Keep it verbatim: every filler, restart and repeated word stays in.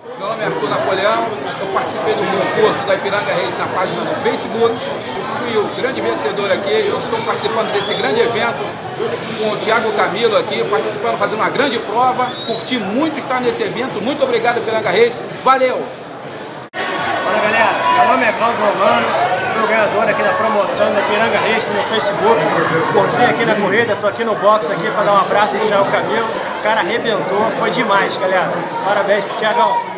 Meu nome é Arthur Napoleão, eu participei do concurso da Ipiranga Race na página do Facebook, eu fui o grande vencedor aqui, eu estou participando desse grande evento com o Thiago Camilo aqui, participando, fazendo uma grande prova, curti muito estar nesse evento, muito obrigado Ipiranga Race, valeu! Fala galera, meu nome é Cláudio Romano, fui o ganhador aqui da promoção da Ipiranga Race no Facebook, curti aqui na corrida, estou aqui no box aqui para dar um abraço do Thiago Camilo, o cara arrebentou, foi demais galera, parabéns pro Thiagão!